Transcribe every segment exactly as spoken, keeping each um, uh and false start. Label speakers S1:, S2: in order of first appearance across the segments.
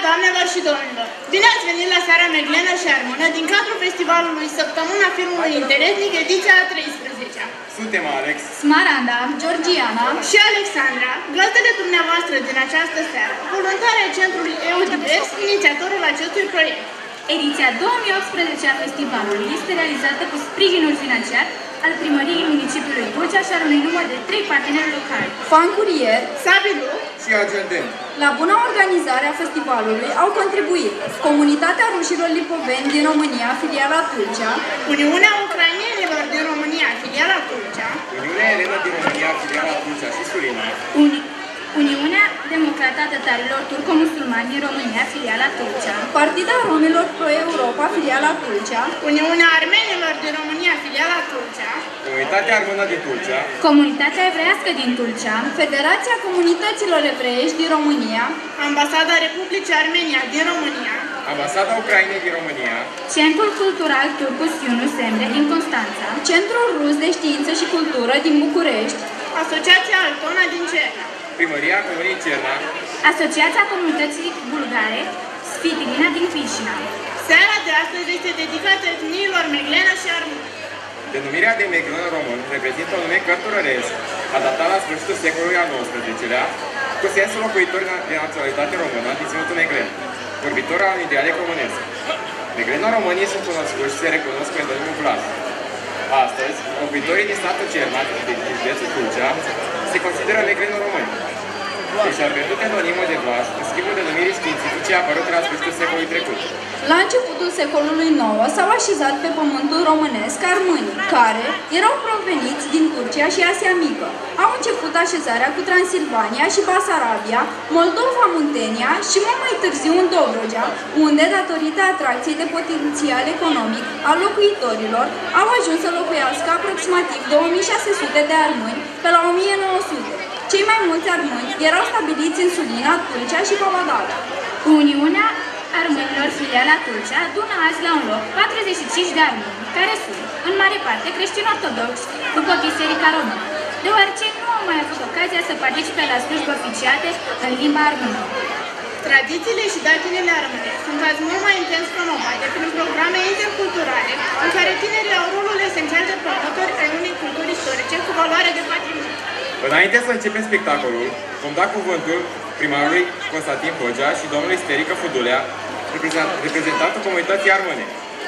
S1: doamnelor și domnilor! Bine ați venit la seara Meglenă și Armonă din cadrul festivalului Săptămâna Filmului Interetnic, ediția a treisprezecea.
S2: Suntem Alex,
S3: Smaranda, Georgiana
S1: și Alexandra, gazdele dumneavoastră din această seară, voluntari ai Centrului EUDivers, inițiatorul acestui proiect.
S3: Ediția două mii optsprezece a festivalului este realizată cu sprijinul financiar al Primăriei Municipiului Tulcea și al unui număr de trei parteneri locali:
S4: Fan Curier,
S1: Sabilu
S2: și Argendem.
S4: La buna organizare a festivalului au contribuit Comunitatea Rușilor Lipoveni din România, filiala Tulcea,
S1: Uniunea Ucrainenilor din România, filiala Tulcea,
S2: Uniunea Elena din România, filiala Tulcea și Sulina,
S3: Uni Uniunea Democrată a Tătarilor Turco-Musulmani din România, filiala Tulcea,
S4: Partida Romilor Pro-Europa, filiala Tulcea,
S1: Uniunea Armenilor din România, filiala Tulcea,
S2: Comunitatea Armână din Tulcea,
S3: Comunitatea Evreiască din Tulcea,
S4: Federația Comunităților Evreiești din România,
S1: Ambasada Republicii Armenia din România,
S2: Ambasada Ucrainei din România,
S3: Centrul Cultural Turcus Yunus Emre din Constanța,
S4: Centrul Rus de Știință și Cultură din București,
S1: Asociația Altona din Cerna,
S2: Primăria Comunei Cerna,
S3: Asociația Comunității Bulgare Sfitilina din Chișinău.
S1: Seara de astăzi este dedicată etniilor Meglenă și Armonă.
S2: Denumirea de Meglen român reprezintă un nume cărturăresc, adaptat la sfârșitul secolului al nouăsprezecelea, cu sensul locuitori de naționalitate română din ținutul Meglen, vorbitor al unui dialect românesc. Meglenă românii sunt cunoscuți și se recunosc pe domnul Vlad. Astăzi, locuitorii din statul Cerna, din județul Tulcea, se consideră meglenă români. Deci a pierdut denonimul de Vlad în schimbul denumirii științifice apărute la sfârșitul secolului trecut.
S4: La începutul secolului nouă s-au așezat pe pământul românesc armânii, care erau proveniți din Turcia și Asia Mică. Au început așezarea cu Transilvania și Basarabia, Moldova, Muntenia și mult mai târziu în Dobrogea, unde, datorită atracției de potențial economic al locuitorilor, au ajuns să locuiască aproximativ două mii șase sute de armâni pe la o mie nouă sute. Cei mai mulți armâni erau stabiliți în Sulina, Tulcea și Pavadala.
S3: Uniunea Armânilor, filiala Tulcea, adună azi la un loc patruzeci și cinci de armâni, care sunt, în mare parte, creștini-ortodoxi după Biserica Română, deoarece nu au mai avut ocazia să participe la slujbe oficiate în limba armână.
S1: Tradițiile și datinele armâne sunt azi mult mai intens promovate prin programe interculturale, în care tinerii au rolul esențial de promotori ai unei culturi istorice cu valoare de patrimoniu.
S2: Înainte să începem spectacolul, vom da cuvântul primarului Constantin Hogea și domnului Sterică Fudulea, reprezentantul comunității armâne.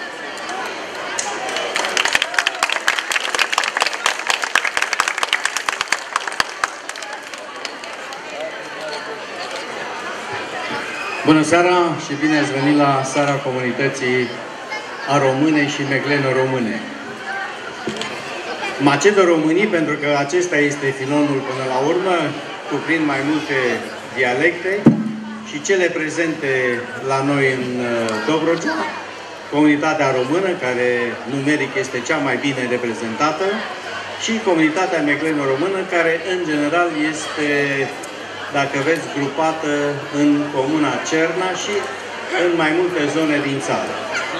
S5: Bună seara și bine ați venit la seara comunității aromâne și meglenă-române. Macedo-românii, pentru că acesta este filonul până la urmă, cuprind mai multe dialecte și cele prezente la noi în Dobrogea, comunitatea română, care numeric este cea mai bine reprezentată, și comunitatea megleno-română, care în general este, dacă veți, grupată în comuna Cerna și în mai multe zone din țară.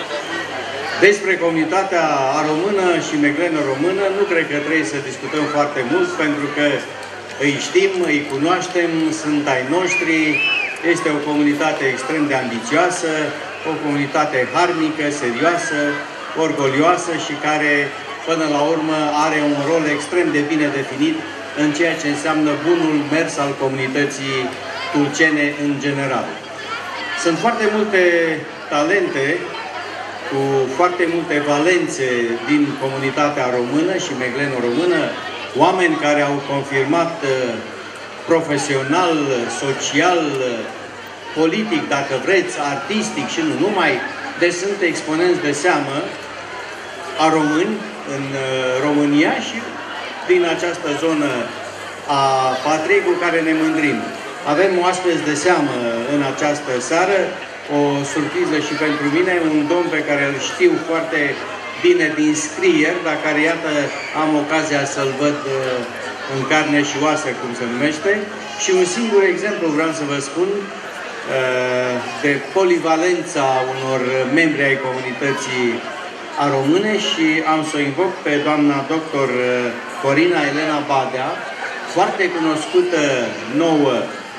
S5: Despre comunitatea română și megleno-română nu cred că trebuie să discutăm foarte mult, pentru că îi știm, îi cunoaștem, sunt ai noștri, este o comunitate extrem de ambițioasă, o comunitate harnică, serioasă, orgolioasă și care, până la urmă, are un rol extrem de bine definit în ceea ce înseamnă bunul mers al comunității tulcene în general. Sunt foarte multe talente, cu foarte multe valențe din comunitatea română și megleno-română, oameni care au confirmat profesional, social, politic, dacă vreți, artistic și nu numai, deci sunt exponenți de seamă a români în România și din această zonă a patriei cu care ne mândrim. Avem oaspeți de seamă în această seară, o surpriză și pentru mine, un domn pe care îl știu foarte bine din scrieri, dar care, iată, am ocazia să-l văd în carne și oasă, cum se numește. Și un singur exemplu vreau să vă spun de polivalența unor membri ai comunității române și am să o invoc pe doamna doctor Corina Elena Badea, foarte cunoscută nouă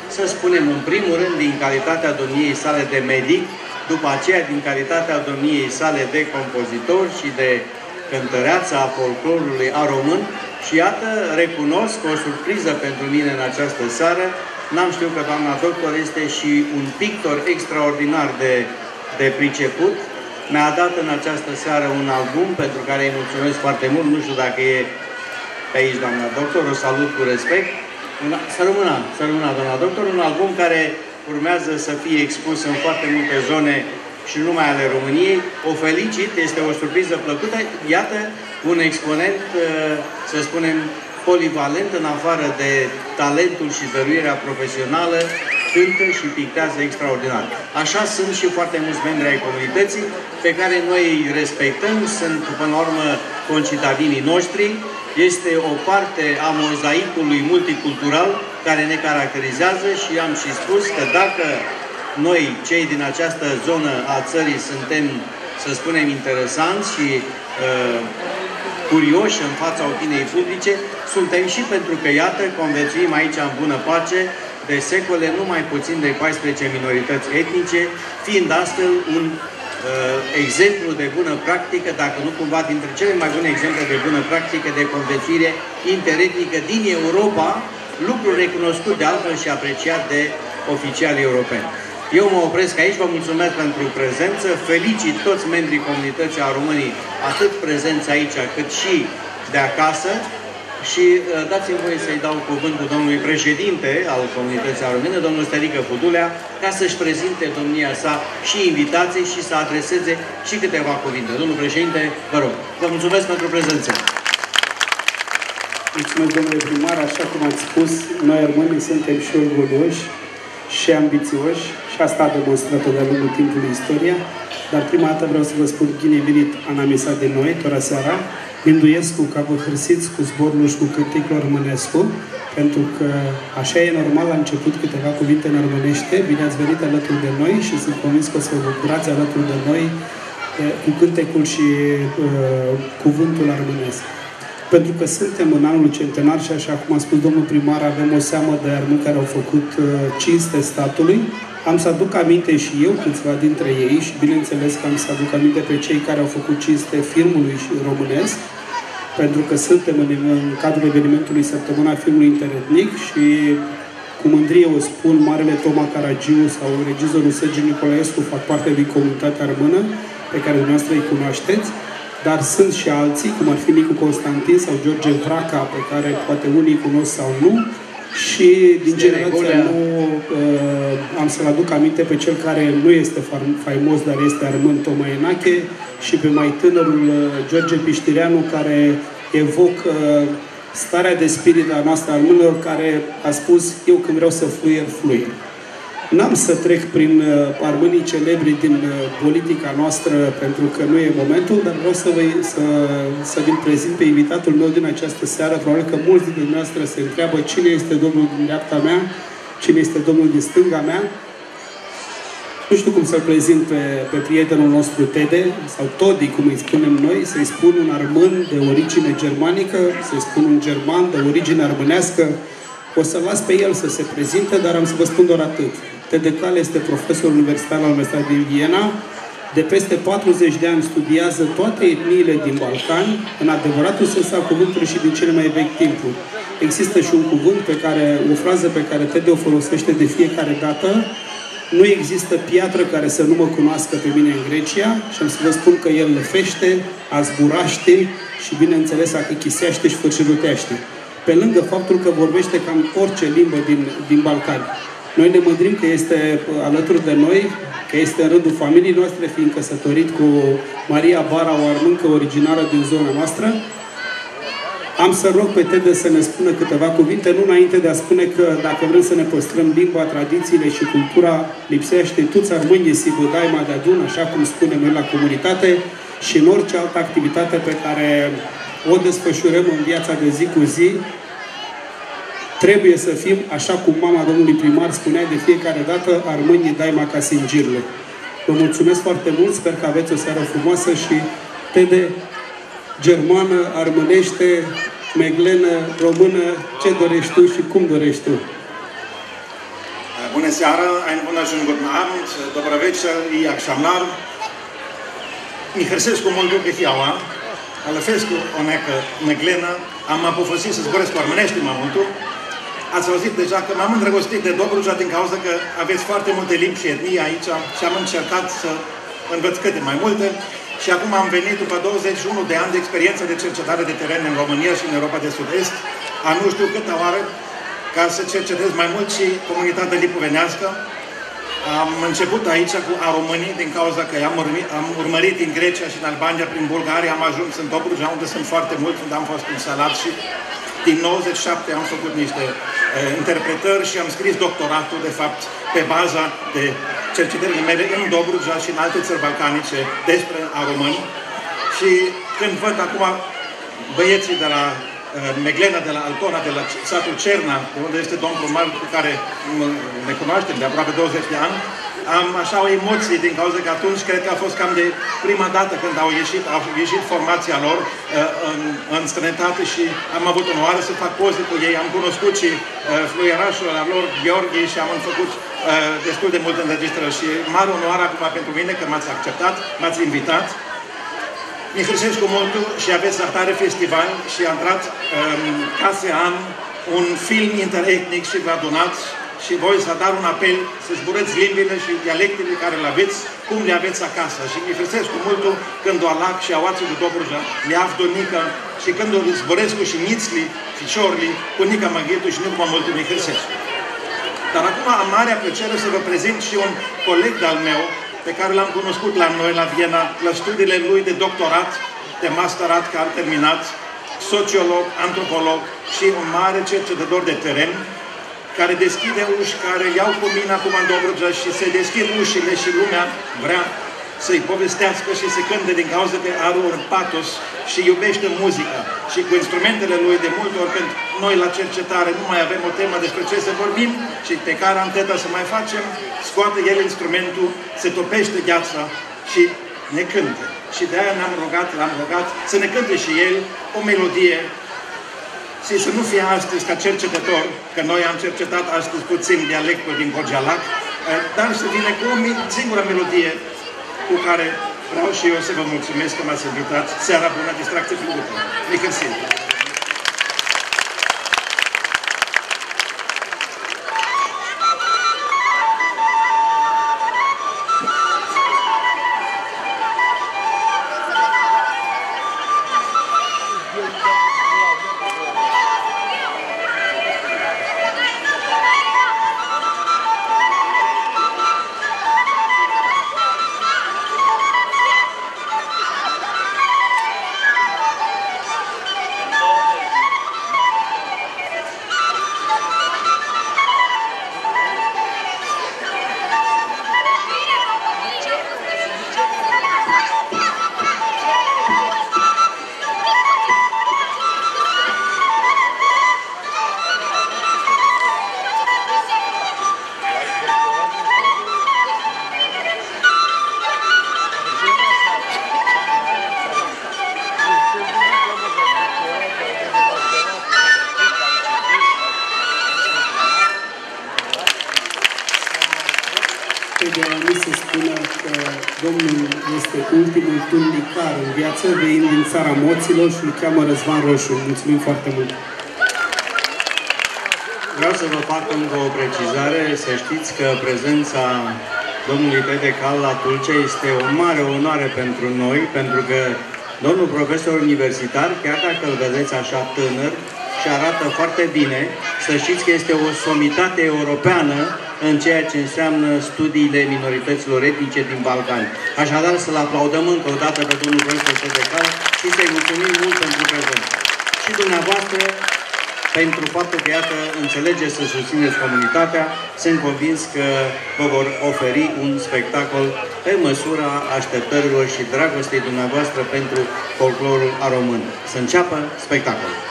S5: să spunem în primul rând din calitatea domniei sale de medic, după aceea din calitatea domniei sale de compozitor și de cântăreață a folclorului a român. Și iată, recunosc o surpriză pentru mine în această seară. N-am știut că doamna doctor este și un pictor extraordinar de, de priceput. Mi-a dat în această seară un album pentru care îi mulțumesc foarte mult. Nu știu dacă e pe aici doamna doctor, o salut cu respect. Să rămână, să rămână doamna doctor, un album care urmează să fie expus în foarte multe zone și nu numai ale României. O felicit, este o surpriză plăcută. Iată un exponent, să spunem, polivalent, în afară de talentul și dăruirea profesională, cântă și pictează extraordinar. Așa sunt și foarte mulți membri ai comunității pe care noi îi respectăm, sunt până la urmă concitadinii noștri, este o parte a mozaicului multicultural care ne caracterizează și am și spus că dacă noi, cei din această zonă a țării, suntem, să spunem, interesanți și uh, curioși în fața opiniei publice, suntem și pentru că, iată, conviețuim aici în bună pace de secole, nu mai puțin de paisprezece minorități etnice, fiind astfel un uh, exemplu de bună practică, dacă nu cumva dintre cele mai bune exemple de bună practică de conviețuire interetnică din Europa, lucru recunoscut de altfel și apreciat de oficialii europeni. Eu mă opresc aici, vă mulțumesc pentru prezență, felicit toți membrii comunității a Românii, atât prezenți aici, cât și de acasă, și dați-mi voie să-i dau cuvântul domnului președinte al comunității a Române, domnul Stelică Fudulea, ca să-și prezinte domnia sa și invitații și să adreseze și câteva cuvinte. Domnul președinte, vă rog, vă mulțumesc pentru prezență.
S6: Mulțumesc, domnule primar, așa cum ați spus, noi românii suntem și orgolioși și ambițioși și asta a demonstrat-o de-a lungul timpului istoria, dar prima dată vreau să vă spun bine venit anamisa de noi, tora seara, Minduiescu, ca vă hârsiți cu zborul și cu cârticul românescu, pentru că așa e normal, la început câteva cuvinte în românește, bine ați venit alături de noi și sunt convins că o să vă bucurați alături de noi cu cântecul și uh, cuvântul armânesc. Pentru că suntem în anul centenar și așa cum a spus domnul primar, avem o seamă de armâni care au făcut uh, cinste statului. Am să aduc aminte și eu câțiva dintre ei și bineînțeles că am să aduc aminte pe cei care au făcut cinste filmului și românesc, pentru că suntem în, în cadrul evenimentului Săptămâna Filmului Interetnic și cu mândrie o spun, Marele Toma Caragiu sau regizorul Sergiu Nicolaescu fac parte din comunitatea română pe care dumneavoastră îi cunoașteți, dar sunt și alții, cum ar fi Nicu Constantin sau George Vraca, pe care poate unii cunosc sau nu, și din generația nouă uh, am să-l aduc aminte pe cel care nu este faimos, dar este armân, Toma Enache, și pe mai tânărul uh, George Piștireanu, care evocă uh, starea de spirit a noastră armânilor, care a spus, eu când vreau să fluier, fluier. N-am să trec prin uh, armânii celebri din uh, politica noastră, pentru că nu e momentul, dar vreau să, vă, să, să vi-l prezint pe invitatul meu din această seară. Probabil că mulți dintre dumneavoastră se întreabă cine este domnul din dreapta mea, cine este domnul din stânga mea. Nu știu cum să-l prezint pe, pe prietenul nostru Tede, sau Todi, cum îi spunem noi, să-i spun un armân de origine germanică, să-i spun un german de origine armânească. O să las pe el să se prezinte, dar am să vă spun doar atât. Tede Cal este profesor universitar la Universitatea din Viena. De peste patruzeci de ani studiază toate etniile din Balcani, în adevăratul sens al cuvântului și din cele mai vechi timpuri. Există și un cuvânt pe care, o frază pe care Tede o folosește de fiecare dată. Nu există piatră care să nu mă cunoască pe mine în Grecia și am să vă spun că el lăfește, azburaște și, bineînțeles, achichisește și fârșilutește. Pe lângă faptul că vorbește cam orice limbă din, din Balcani. Noi ne mândrim că este alături de noi, că este în rândul familiei noastre, fiind căsătorit cu Maria Bara, o armâncă originară din zona noastră. Am să rog pe Tede să ne spună câteva cuvinte, nu înainte de a spune că dacă vrem să ne păstrăm limba, tradițiile și cultura, lipsește tuți armânii si bădaima de adun, așa cum spunem noi la comunitate, și în orice altă activitate pe care o desfășurăm în viața de zi cu zi, trebuie să fim, așa cum mama domnului primar spunea de fiecare dată, armânii daima ca singirle. Vă mulțumesc foarte mult, sper că aveți o seară frumoasă și Tede, germană, armânește, meglenă, română, ce dorești tu și cum dorești tu.
S7: Bună seara, einen wunderschönen guten Abend, dobro večer i akşamlar. Mi hrsesku moldu behiaua, ale fescu onecă măglenă, am apofosit să zboresc cu armânești mai multul. Ați auzit deja că m-am îndrăgostit de Dobrogea din cauza că aveți foarte multe limbi și etnii aici și am încercat să învăț câte mai multe. Și acum am venit după douăzeci și unu de ani de experiență de cercetare de teren în România și în Europa de Sud-Est, a nu știu câta oară, ca să cercetez mai mult și comunitatea lipovenească. Am început aici cu aromânii din cauza că am urmărit, am urmărit din Grecia și în Albania, prin Bulgaria, am ajuns în Dobrogea, unde sunt foarte mulți, unde am fost instalat și din nouăzeci și șapte am făcut niște uh, interpretări și am scris doctoratul, de fapt, pe baza de cercetările mele în Dobrogea și în alte țări balcanice despre aromâni. Și când văd acum băieții de la Meglena, de la Altona, de la satul Cerna, de unde este domnul primar cu care ne cunoaștem de aproape douăzeci de ani, am așa o emoție din cauza că atunci cred că a fost cam de prima dată când au ieșit, au ieșit formația lor în, în străinătate și am avut onoare să fac poze cu ei. Am cunoscut și fluierașul la lor, Gheorghe, și am făcut destul de multe înregistrări și mare onoare acum pentru mine că m-ați acceptat, m-ați invitat. Mi hrisesc cu multul și aveți Artare Festival și a intrat um, ca se an un film interetnic și vă adunați și voi să dar un apel să zburăți limbile și dialectele care le aveți, cum le aveți acasă. Și mi hrisesc cu multul când o alac și aoații de Dobrogea, le af donică și când o zboresc cu și nițli, ficiorli, cu nica maghetul și nu mă multul mi hrisesc. Dar acum am marea plăcere să vă prezint și un coleg de-al meu, pe care l-am cunoscut la noi, la Viena, la studiile lui de doctorat, de masterat, care a terminat, sociolog, antropolog și un mare cercetător de teren, care deschide uși, care iau cu mine acum în Dobrogea și se deschid ușile și lumea vrea să-i povestească și să cânte din cauza că are un patos și iubește muzica. Și cu instrumentele lui, de multe ori când noi la cercetare nu mai avem o temă despre ce să vorbim și pe care am teta să mai facem, scoate el instrumentul, se topește gheața și ne cântă. Și de-aia ne-am rugat, l-am rugat să ne cânte și el o melodie și să nu fie astăzi ca cercetător, că noi am cercetat astăzi puțin dialectul din Gorjalac, dar să vină cu o singură melodie cu care vreau și eu să vă mulțumesc că m-ați invitat. Seara bună, distracție plăcută. Nicăsim!
S6: Ultimul tundicar în viață, venind din țara Moților și îl cheamă Răzvan Roșu. Mulțumim foarte mult!
S5: Vreau să vă fac încă o precizare, să știți că prezența domnului Petre Cal la Tulcea este o mare onoare pentru noi, pentru că domnul profesor universitar, chiar dacă îl vedeți așa tânăr și arată foarte bine, să știți că este o somitate europeană în ceea ce înseamnă studiile minorităților etnice din Balcani. Așadar, să-l aplaudăm încă o dată pe domnul profesor Petre Cal și să-i mulțumim mult pentru prezență. Și dumneavoastră, pentru faptul că, iată, înțelegeți să susțineți comunitatea, sunt convins că vă vor oferi un spectacol pe măsura așteptărilor și dragostei dumneavoastră pentru folclorul român. Să înceapă spectacolul!